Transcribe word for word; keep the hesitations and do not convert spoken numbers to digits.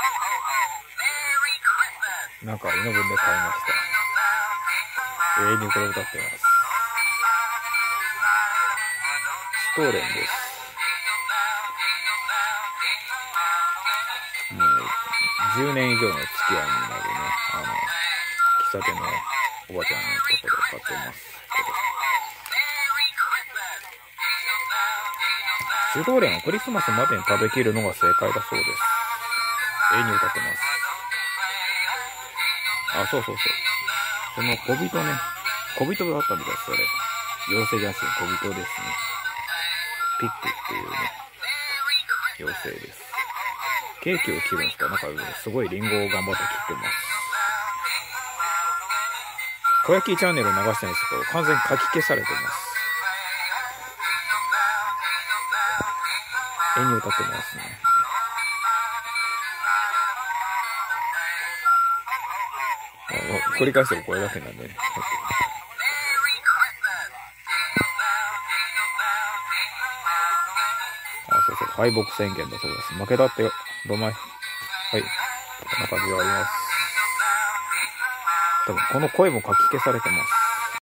なんか、イノブンで買いました。永遠にこれを歌ってます。シュトーレンです。もう、じゅうねん以上の付き合いになるね、あの、喫茶店のおばちゃんのところで買ってます。シュトーレンをクリスマスまでに食べきるのが正解だそうです。永遠に歌ってます。あ、そうそうそう。その小人ね、小人だったみたいです、それ。妖精じゃなくて小人ですね。ピックっていうね、妖精です。ケーキを切るんですか？なんかすごいリンゴを頑張って切ってます。小焼きチャンネルを流してるんですけど、完全に書き消されてます。絵に歌ってますね。繰り返してもこれだけなんでね。あ、そうそう、敗北宣言だそうです。負けたってよ、どまい。はい。こんな感じであります。多分この声も書き消されてます。